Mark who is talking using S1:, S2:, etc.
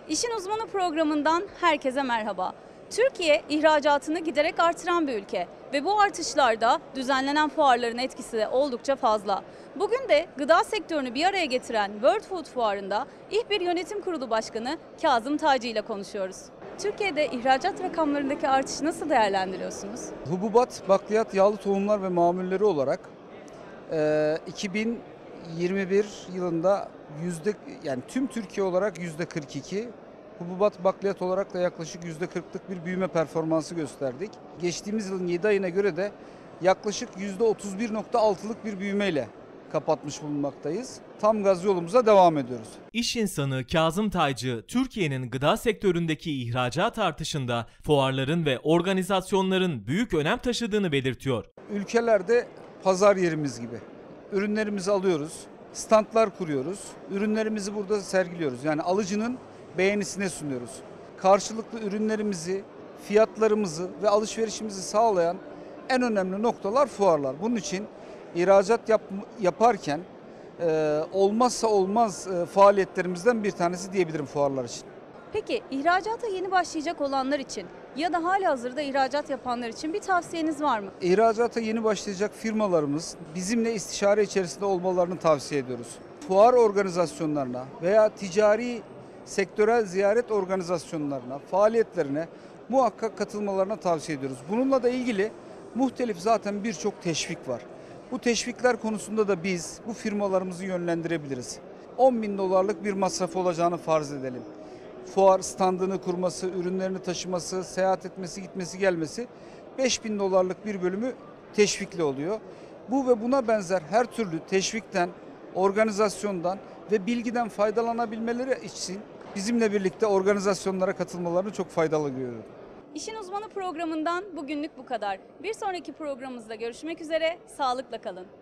S1: İşin Uzmanı programından herkese merhaba. Türkiye ihracatını giderek artıran bir ülke ve bu artışlarda düzenlenen fuarların etkisi de oldukça fazla. Bugün de gıda sektörünü bir araya getiren World Food Fuarı'nda İHBİR Yönetim Kurulu Başkanı Kazım Taci ile konuşuyoruz. Türkiye'de ihracat rakamlarındaki artışı nasıl değerlendiriyorsunuz?
S2: Hububat, bakliyat, yağlı tohumlar ve mamulleri olarak 2021 yılında tüm Türkiye olarak %42, hububat, bakliyat olarak da yaklaşık %40'lık bir büyüme performansı gösterdik. Geçtiğimiz yılın 7 ayına göre de yaklaşık %31.6'lık bir büyümeyle kapatmış bulunmaktayız. Tam gaz yolumuza devam ediyoruz.
S3: İş insanı Kazım Taycı, Türkiye'nin gıda sektöründeki ihracat artışında fuarların ve organizasyonların büyük önem taşıdığını belirtiyor.
S2: Ülkelerde pazar yerimiz gibi. Ürünlerimizi alıyoruz, standlar kuruyoruz, ürünlerimizi burada sergiliyoruz. Yani alıcının beğenisine sunuyoruz. Karşılıklı ürünlerimizi, fiyatlarımızı ve alışverişimizi sağlayan en önemli noktalar fuarlar. Bunun için ihracat yaparken olmazsa olmaz faaliyetlerimizden bir tanesi diyebilirim fuarlar için.
S1: Peki ihracata yeni başlayacak olanlar için ya da halihazırda ihracat yapanlar için bir tavsiyeniz var mı?
S2: İhracata yeni başlayacak firmalarımız bizimle istişare içerisinde olmalarını tavsiye ediyoruz. Fuar organizasyonlarına veya ticari sektörel ziyaret organizasyonlarına, faaliyetlerine muhakkak katılmalarına tavsiye ediyoruz. Bununla da ilgili muhtelif zaten birçok teşvik var. Bu teşvikler konusunda da biz bu firmalarımızı yönlendirebiliriz. 10.000 dolarlık bir masraf olacağını farz edelim. Fuar standını kurması, ürünlerini taşıması, seyahat etmesi, gitmesi, gelmesi 5.000 dolarlık bir bölümü teşvikli oluyor. Bu ve buna benzer her türlü teşvikten, organizasyondan ve bilgiden faydalanabilmeleri için bizimle birlikte organizasyonlara katılmalarını çok faydalı görüyorum.
S1: İşin Uzmanı programından bugünlük bu kadar. Bir sonraki programımızda görüşmek üzere, sağlıkla kalın.